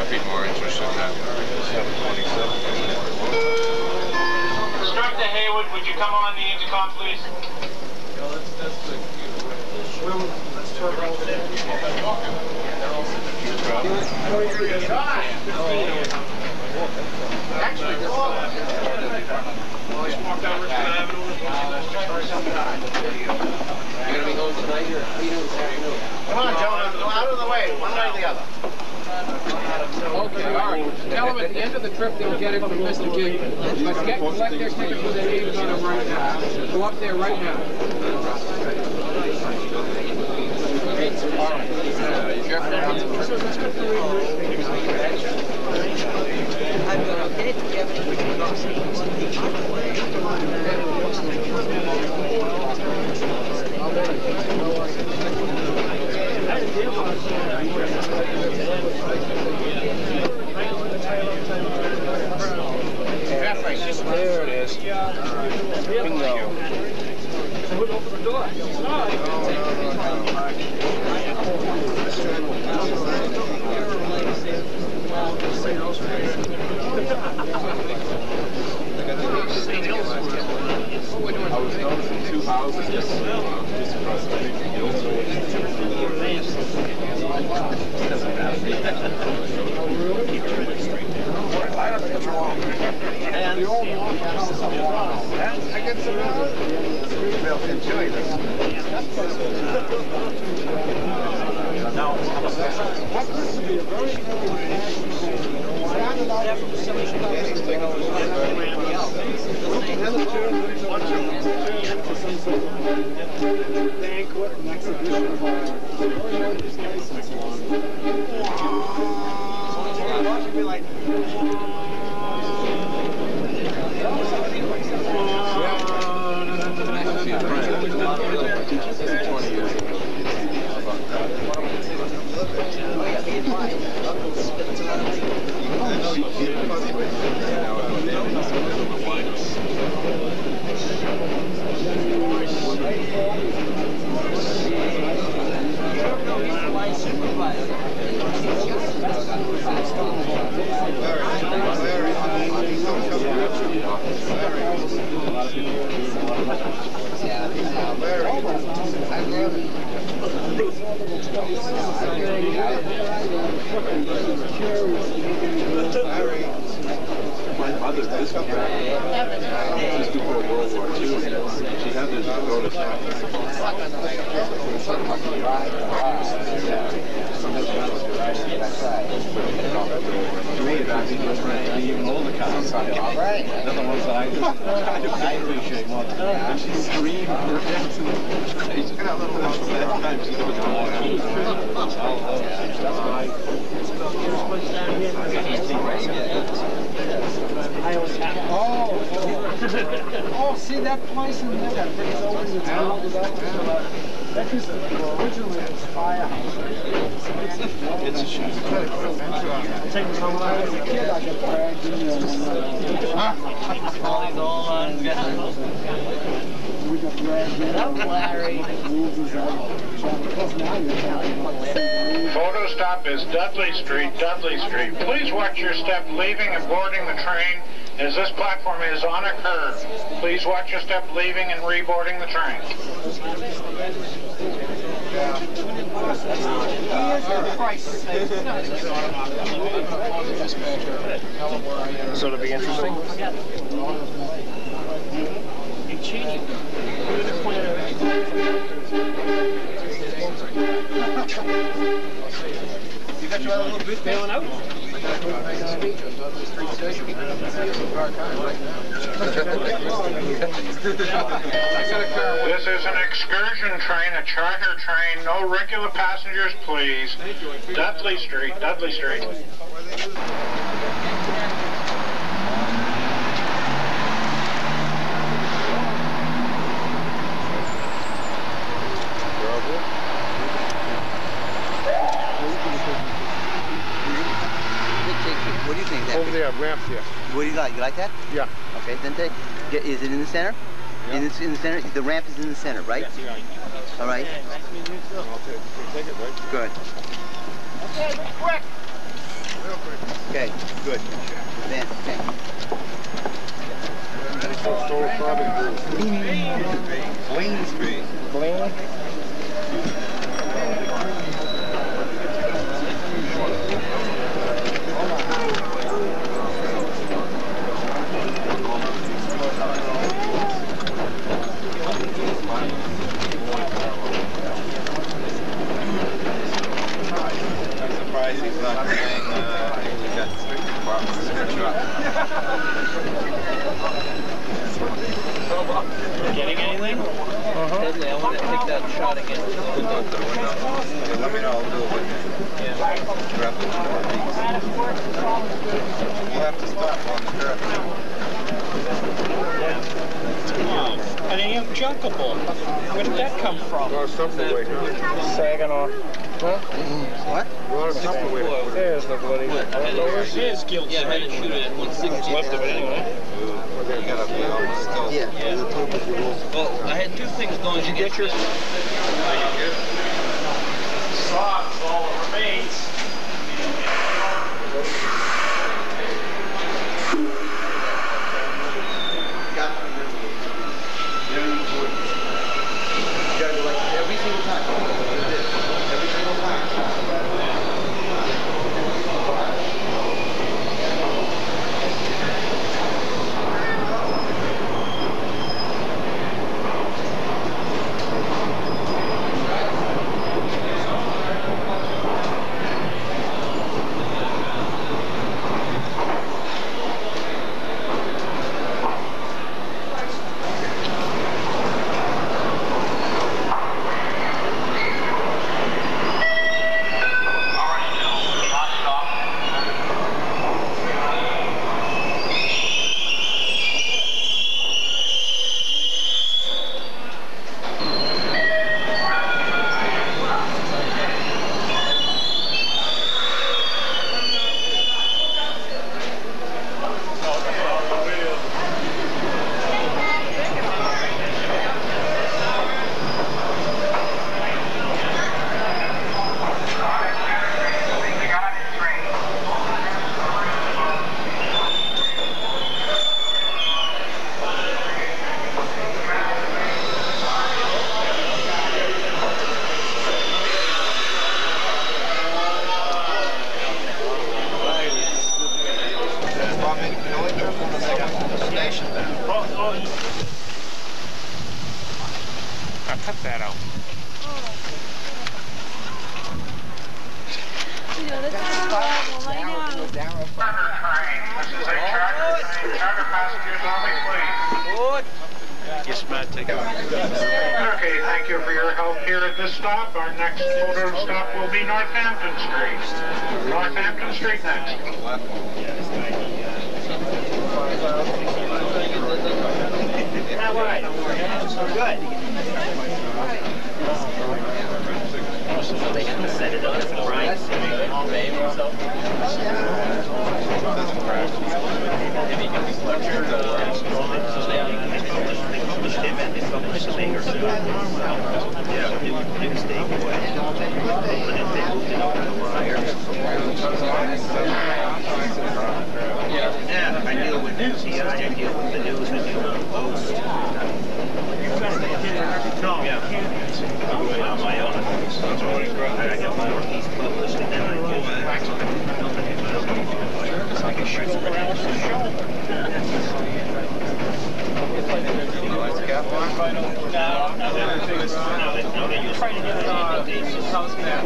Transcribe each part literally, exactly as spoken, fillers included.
I'd be more interested in that. seven twenty-seven. Instructor Haywood, would you come on the intercom, please? Yeah, that's, that's the Will, let's talk about that. Actually, go on. Always walk down Richmond Avenue. You're going to be home tonight or are you doing this afternoon? Come on, Jonah, go out of the way, one way or the other. Okay, all right. Tell them at the end of the trip they'll get it from Mister G. But get collect their tickets when they leave them right now. Go up there right now. I'm going to get There it is. Bingo. Open the door. I was noticing two houses just, just across the street from Gil's. Doesn't And the old one house on the wall. I get some they'll enjoy this. Now, what this would be a very banquet and exhibition of our my mother, this guy, just before World War Two, she had this go to San To me, that's the even older cars. All right. They're the ones that I kind of appreciate more. And she screamed her head to the face. Look at that little house that time. She was Oh, oh, see that place in there that brings over the town? That is originally a firehouse. It's a shoe. Taking some when I was a kid, I got dragged in there. all these old ones. We got dragged in there. Larry. Photo stop is Dudley Street, Dudley Street. Please watch your step leaving and boarding the train, as this platform is on a curve. Please watch your step leaving and reboarding the train. So it'll be interesting. You got you out a little bit bailing out? This is an excursion train, a charter train. No regular passengers, please. Dudley Street, Dudley Street. What do you think? That Over there, ramp here. What do you like? You like that? Yeah. Okay, then take. Get, is it in the center? Yeah. In, the, in the center? The ramp is in the center, right? Yes, yeah. All right. I'll take, take it, right? Good. Okay, quick. Okay, good. Then, okay. Blaine Street. Blaine? I'm surprised he's not saying uh, he got street department in the truck. Getting anything? Uh-huh. Deadly, I want to take that shot again. Okay, let me know, I'll do it with you. Yeah. Grab the one of these. We'll have to stop on the curb. Oh, an A M Junkable. Where did that come from? Oh, Tupperware. Saginaw. Huh? What? A lot of Tupperware. There's the bloody. Here's Guild Yeah, I had to shoot it at one sixty. Left of it anyway. You gotta be on the stove. Yeah. Yeah. Well, I had two things going. Did you get your... Socks, all the remains. Every single time. Every single time. I cut that out. This is a charter train. Charter passengers only, please. Yes, Matt, take it. Okay, thank you for your help here at this stop. Our next photo stop will be Northampton Street. Northampton Street next. How are you? Good. They can set it up for Brian singing all day himself. Yeah, I deal with M B T A, I deal with the news, I deal with the post. No, Yeah. I'm going on my own. I got my own piece published and then I do it. I can shoot some No, no, no, they use trying to get it house map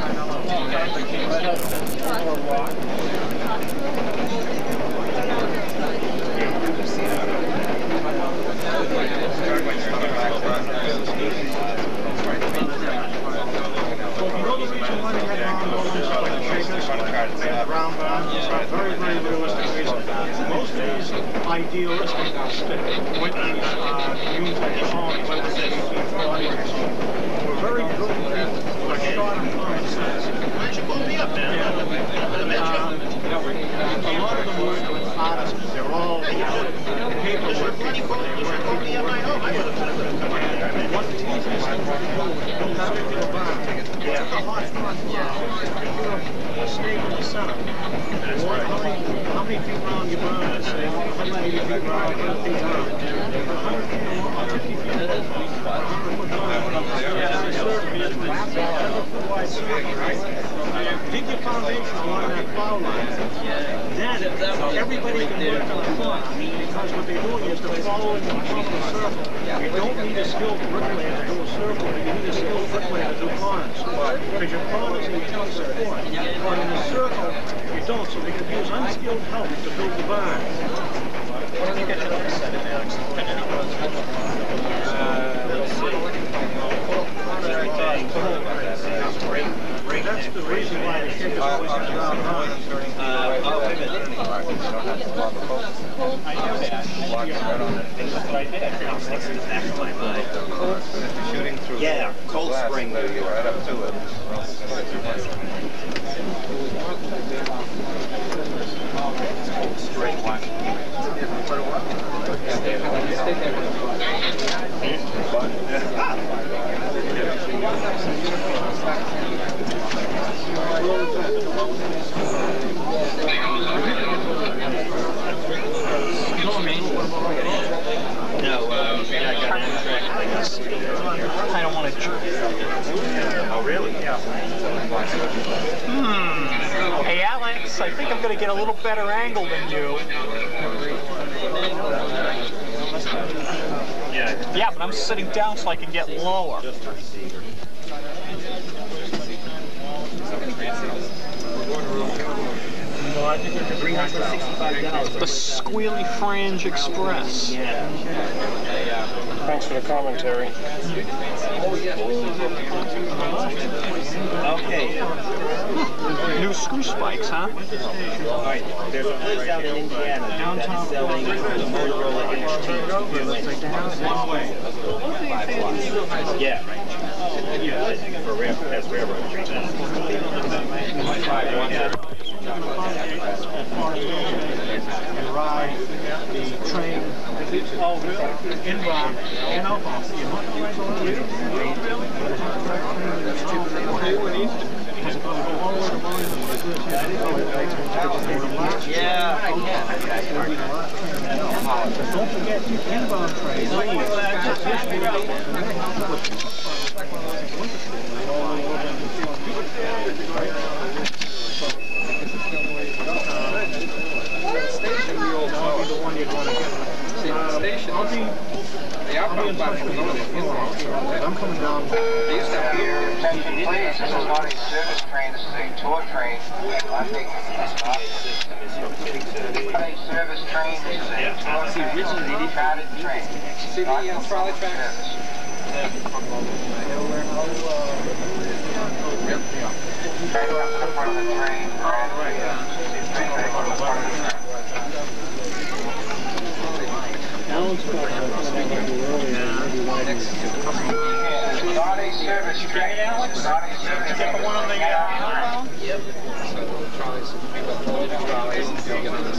Brown bonds, very, very realistic reason. Most of these idealistic with these uh, views like Sean, whether it's eighteen forty or so, were very good people, like short on time. Why don't you pull me up, man? A lot of them were artists. They're all paperwork people. They weren't people who worked. One teaser was built out of the barn. Yeah. hot front plow, you put a stake in the center. What, how many, how many feet round you burn that stake? one hundred eighty feet round, one hundred feet round. one hundred feet long, fifty feet long, one hundred foot long. Yeah, it's a circle. one hundred foot wide circle, right? Dig your foundation along that plow line. Then everybody can work on the front, because what they're doing is they're following the front of the circle. You don't need a skilled bricklayer to do a circle, but you need a skilled bricklayer to do corners. Because your corners need to support. But in a circle, you don't, so they can use unskilled help to build the barn. What do you get to the set of Alex? That's the reason why the kick is always going down high. Oh, wait a minute. I know that. That's what I did. That's in the back of my mind. Shooting through Yeah, Cold Spring. right up to it. Straight one. No, um, yeah, I got an interaction like this. I don't want to jerk. Oh, really? Yeah. Hmm. Hey, Alex, I think I'm going to get a little better angle than you. Yeah. Yeah, but I'm sitting down so I can get lower. The Squealy Frange Express. Yeah. Thanks for the commentary. Okay. New screw spikes, huh? All right. There's a place out in Indiana that's selling the Motorola H T. Yeah. Yeah. For rail, that's railroad. And ride the train inbound and outbound. Yeah, I can. Don't forget the inbound train Station. The outbound platform is on the inbound. I'm coming down. They used to have here. Attention please, this is not a service train, this is a tour train. I think it's not a service train, this is a tour train, a chartered train. See the uh, trolley tracks? Train up to the front of the train, brand new. Train back on the front of the train. It's not a service train. It's not a service train. One on the uh, Yep. So the trolleys, people hold the trolleys and get on the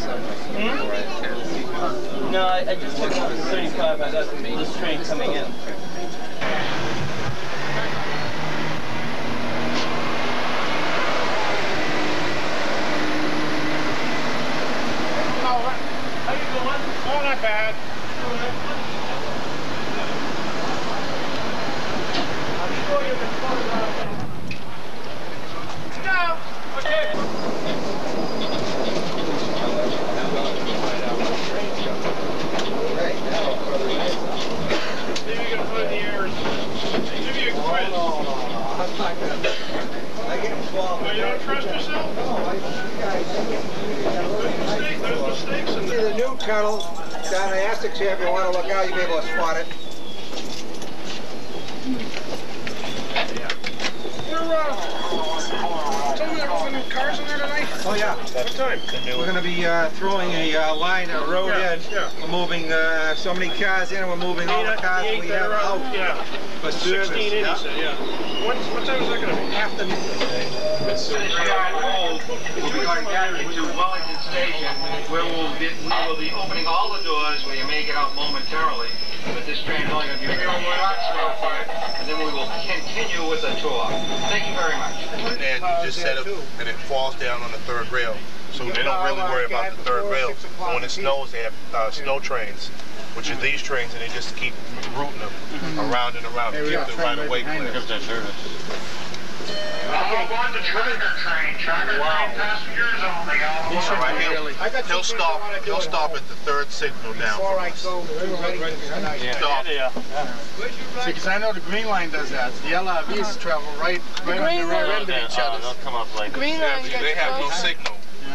subway. No, I, I just took one thirty-five. I got this train coming in. How you doing? Oh, not bad. I'm sure you can photograph it. No! Okay. See if you can put in the air. Give you a quiz. No, no, no. I'm not going to. I get involved. Oh, you don't trust yourself? No, I There's mistakes, there's mistakes in see there. the new tunnel down the Essex here. If you want to look out, you'll be able to spot it. We're, uh, told me there were new cars in there tonight? Oh yeah. What time? We're going to be uh, throwing a uh, line, a road Yeah, in. yeah. We're moving uh, so many cars in, and we're moving all the cars eight we that have are out. out Yeah. for service. sixteen in, he said, yeah. What, what time is that going to be? Afternoon. Since we are old, we'll be going down into Wellington Station, where we'll be, we will be opening all the doors, where you may get out momentarily, but this train is only going to be a few trucks real quick, and then we will continue with the tour. Thank you very much. And you just set up, and it falls down on the third rail. So they don't really worry about the third rail. And when it snows, they have uh, snow trains, which are these trains, and they just keep routing them around and around to keep the right-of-way clear. All aboard the charter train. Charter train passengers only. All aboard. Right, he'll, he'll stop. He'll stop at the third signal down from us. Stop. See, because I know the Green Line does that. The L R Vs travel right, right on the rear end of each other. They'll come up like Green yeah, line they gets have no closer. signal.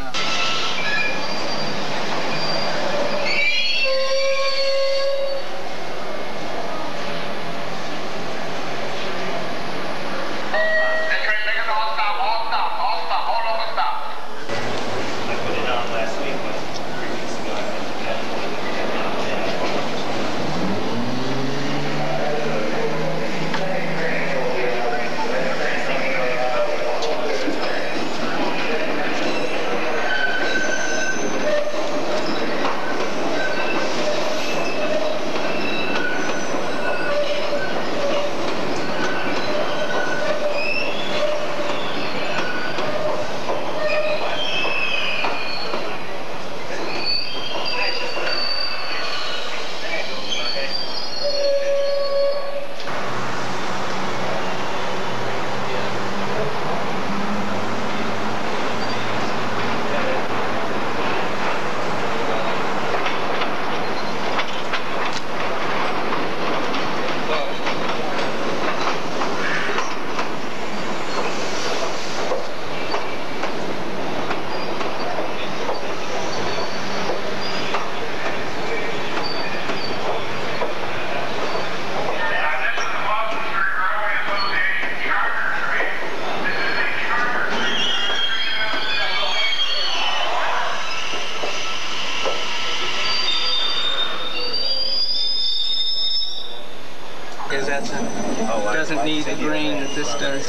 Because that's a, oh, doesn't need the grain that this does.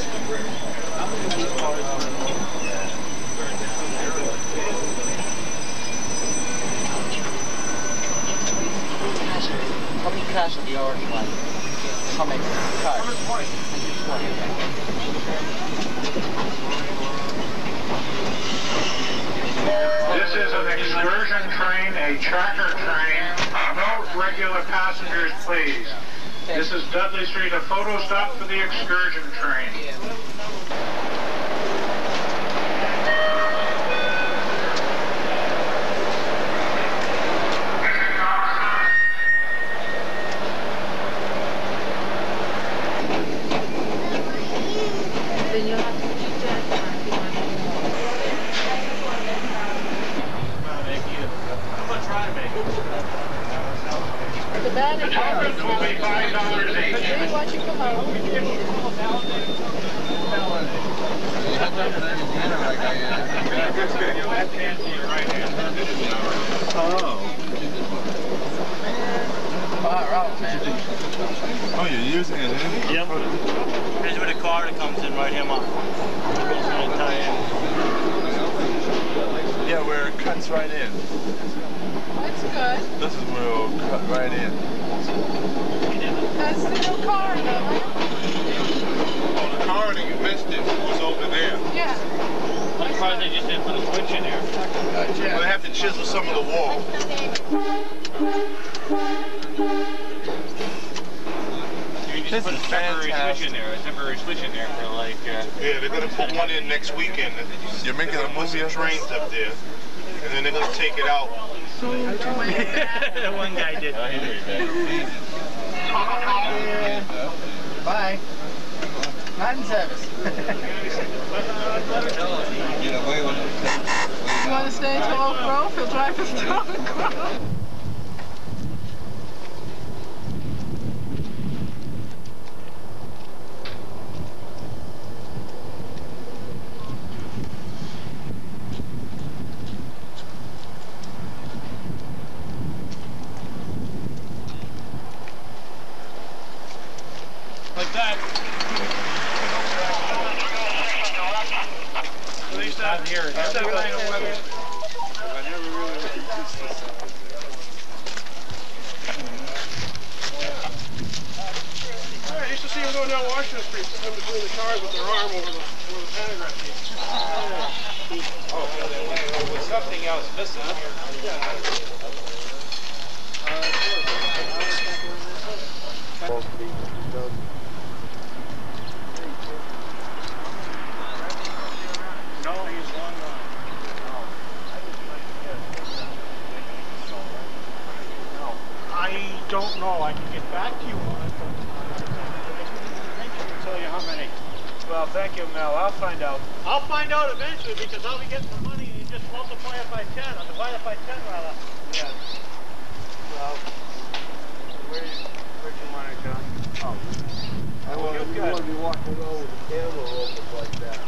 How many cars are the orange line? How many cars? This is an excursion train, a charter train. No regular passengers, please. This is Dudley Street, a photo stop for the excursion train. Then you'll have to keep that. I'm gonna try to make it. The bad The is tokens will be five dollars each. Hey, why don't you come out? Oh. Far out, man. Oh, you're using it, eh? Yep. Here's where the car comes in, right here, Mom. Here's where the tie in. Yeah, where it cuts right in. That's good. This is where it'll cut right in. That's the new car, though. Oh, the car that you missed it was over there. Yeah. I'm surprised they just didn't put a switch in there. Well, they have to chisel some of the wall. You can just put a temporary switch in there, a temporary switch in there for like... Uh, yeah, they're going to put one in next weekend. You're making a movie of trains up there, and then they're going to take it out. One guy did. Bye. Not in service. You want to stay until Oak Grove? He'll drive us to Oak Grove. here. That's not kind of weather. I never really looked at this. I used to see them going down Washington Street, sitting between the cars with their arm over the, over the pantograph sheet. Oh, with something else missing. No, he's long gone. I don't know. I can get back to you on it, but I can tell you how many. Well, thank you, Mel. I'll find out. I'll find out eventually because I'll be getting the money and you just multiply it by ten, or divide it by ten rather. Yeah. Well, where do you, where do you want it, John? Oh. I want You're you good. want to be walking around with the camera open like that.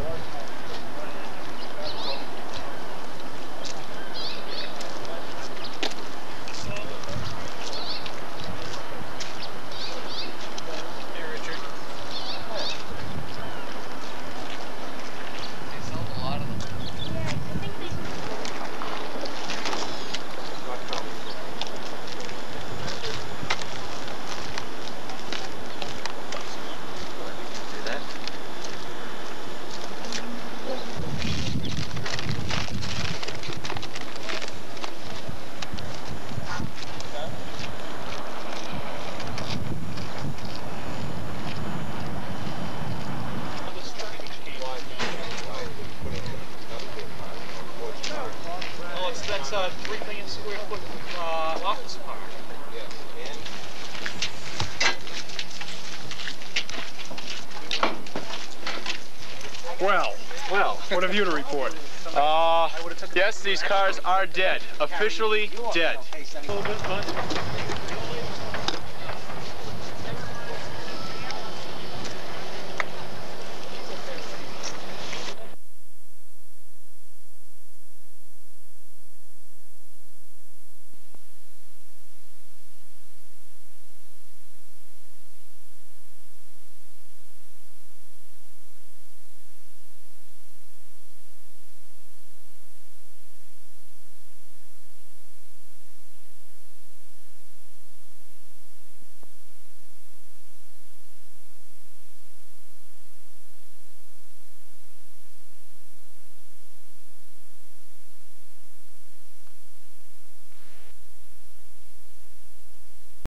Uh, three million square foot uh, office park. Well, well, what have you to report? Uh, yes, these cars are dead. Officially dead. A little bit, but